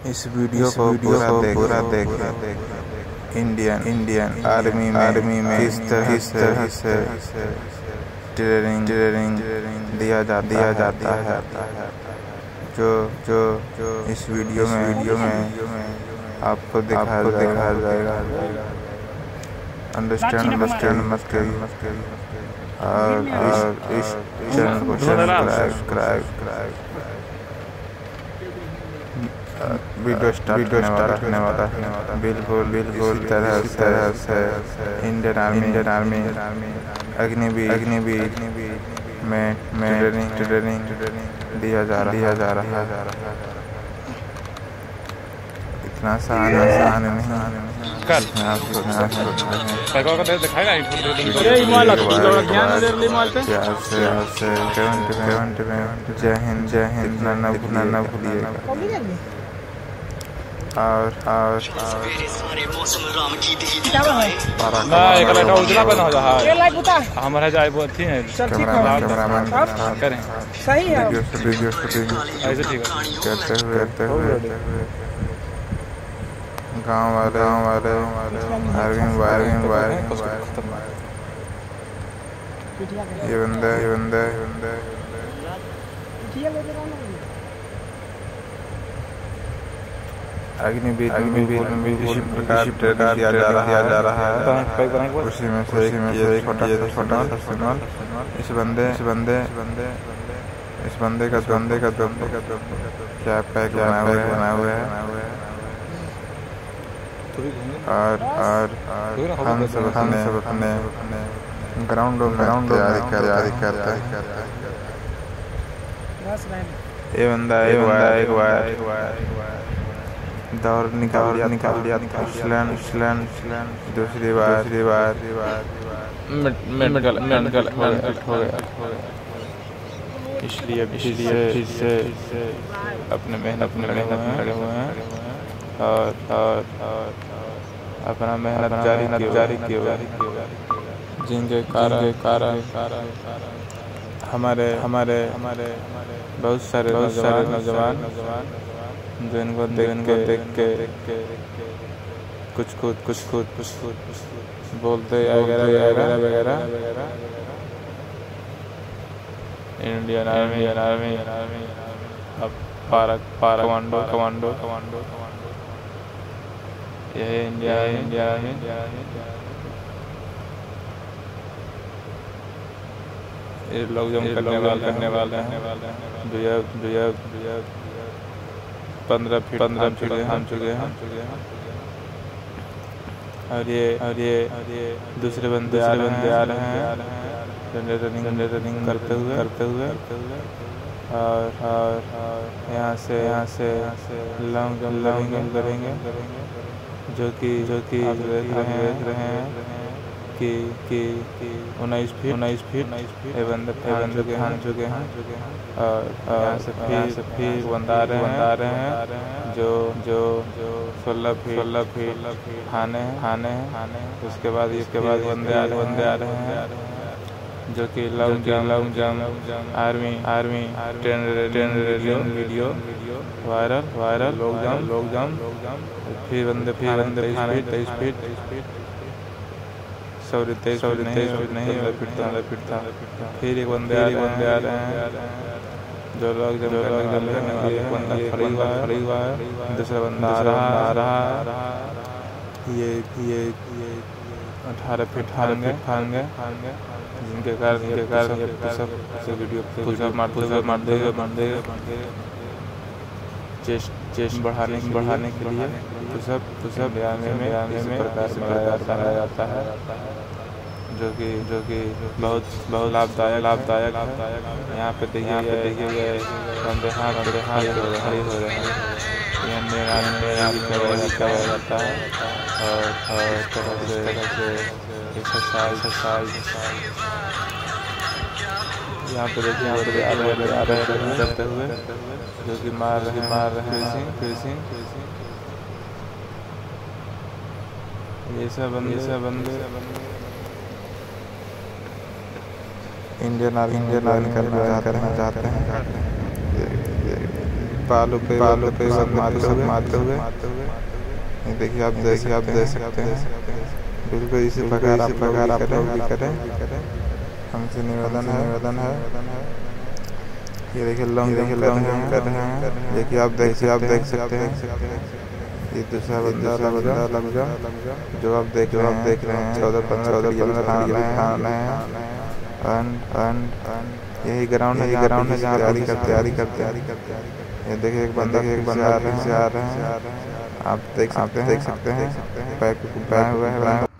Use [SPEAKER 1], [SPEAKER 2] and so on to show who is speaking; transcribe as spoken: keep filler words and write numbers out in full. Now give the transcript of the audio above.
[SPEAKER 1] इस वीडियो को पूरा पूरा देखें। इंडियन इंडियन आर्मी में आर्मी में किस तरह से से ट्रेनिंग ट्रेनिंग दिया जा दिया जाता है, जो जो जो इस वीडियो में वीडियो में आपको दिखाया दिखाया जाएगा। अंडरस्टैंड अंडरस्टैंड मस्ट और इस चैनल को सब्सक्राइब वीडियो स्टार्ट करने वाला है। बिल्कुल बिल्कुल तरह तरह से Indian army Indian army Agniveer Agniveer में ट्रेनिंग ट्रेनिंग दिया जा रहा दिया जा रहा है। इतना आसान आसान नहीं
[SPEAKER 2] कर
[SPEAKER 1] जय हिंद जय हिंद ना भूलना ना भूलिएगा। और और
[SPEAKER 2] हमारा जाए वो थी
[SPEAKER 1] कैमरामैन
[SPEAKER 2] करें
[SPEAKER 3] सही है।
[SPEAKER 1] वीडियो वीडियो शूटिंग
[SPEAKER 2] ऐसे ठीक है
[SPEAKER 1] करते हुए करते हुए गाँव वाले गाँव वाले आर्मी वायरिंग वायरिंग ये बंदा ये बंदा ये बंदा अग्निवीर अग्निवीर में इसी प्रकार ट्रेनिंग दिया जा रहा जा रहा है। उसी में से उसी में से एक छोटा छोटा सिग्नल इस बंदे इस बंदे बंदे इस बंदे का बंदे का बंदे का क्या पैक बना हुआ है बना हुआ है। और और हम सब हम सब अपने ग्राउंड ग्राउंड तैयारी तैयारी करते हैं। ये बंदा एक बार एक बार एक बार दौड़ निकाल दिया निकाल दिया स्लैन स्लैन स्लैन दूसरी बार दूसरी बार
[SPEAKER 2] मेडिकल मेडिकल हो गया। इसलिए इसलिए इससे अपने मेहनत में लगे लगे हुए हैं और और अपना मेहनत जारी जारी किए हुए जिनके कारण कारण हमारे हमारे हमारे बहुत सारे बहुत सारे नौजवान जो इनको देख के देख के कुछ खुद कुछ खुद कुछ खुद बोलते वगैरह वगैरह वगैरह। इंडियन आर्मी आर्मी आर्मी अब para para commando commando commando commando यही इंडिया इंडिया इंडिया ये लोग जम करने वाले करने वाले हैं। दुया दुया दुया पंद्रह फीट पंद्रह फीट हम चुके हैं और ये और ये और ये दूसरे बंदे आ बंदे आ रहे हैं रनिंग रनिंग करते हुए करते हुए और और यहाँ से यहाँ से लॉन्ग लॉन्ग जंप करेंगे जो कि जो कि आप देख रहे हैं रहे हैं कि कि उन्नीस फीट उन्नीस फीट ये बंदे ठान चुके हैं चुके हैं और यहाँ से फिर से फिर बंदा रहे बंदा रहे हैं जो जो जो सोलह फीट सोलह फीट खाने खाने खाने उसके बाद इसके बाद बंदे आ रहे बंदे आ रहे हैं जो कि long jump long jump army army train train video video viral viral लोग जंप लोग जंप फिर बंदे फिर बंदे खाने तेईस फीट तेईस फीट सॉरी तेईस सॉरी नहीं नहीं पिटता पिटता फिर एक बंदे एक बंदे आ रहे हैं जो लोग जो लोग जल करने वाले बंदा खड़ी हुआ है खड़ी हुआ है दूसरा बंदा आ रहा आ रहा ये ये ये अठारह फीट खाएंगे खाएंगे जिनके कारण जिनके कारण सब सब वीडियो पुशअप मार पुशअप मार देगा मार देगा चेस्ट चेस्ट बढ़ाने बढ़ाने के लिए पुशअप पुशअप आने में आने में प्रकार कराया जाता है जो कि जो कि बहुत बहुत लाभदायक लाभदायक लाभदायक यहाँ पे देखिए पे देखिए बंदे हाथ बंदे हाथ खड़े हो रहे हैं कराया जाता है और और तरह से एक्सरसाइज एक्सरसाइज यहाँ पे देखिए यहाँ पे आ रहे हैं करते हुए जो कि मार रहे मार रहे हैं फिनिशिंग ये सब बंदे सब बंदे
[SPEAKER 1] इंडियन आर्मी इंडियन आर्मी करना चाहते हैं चाहते हैं बालू पे बालू पे सब मारते हुए मारते हुए ये देखिए आप देखिए आप देख सकते हैं। बिल्कुल इसी प्रकार इसी प्रकार आप लोग भी करें। हमसे निवेदन है निवेदन है ये देखिए लॉन्ग देखिए लॉन्ग हम कर रहे हैं। देखिए आप देखिए आप देख सकते हैं। ये दूसरा बंदा लग जाओ लग जाओ जो आप देख जो आप देख रहे हैं चौदह पंद्रह चौदह पंद्रह खाना है। यही ग्राउंड है ग्राउंड है जहाँ तैयारी कर तैयारी कर तैयारी करते हैं। ये देखिए एक बंदा एक बंदा से आ रहे हैं आप देख आप देख सकते हैं। पैक हुआ है।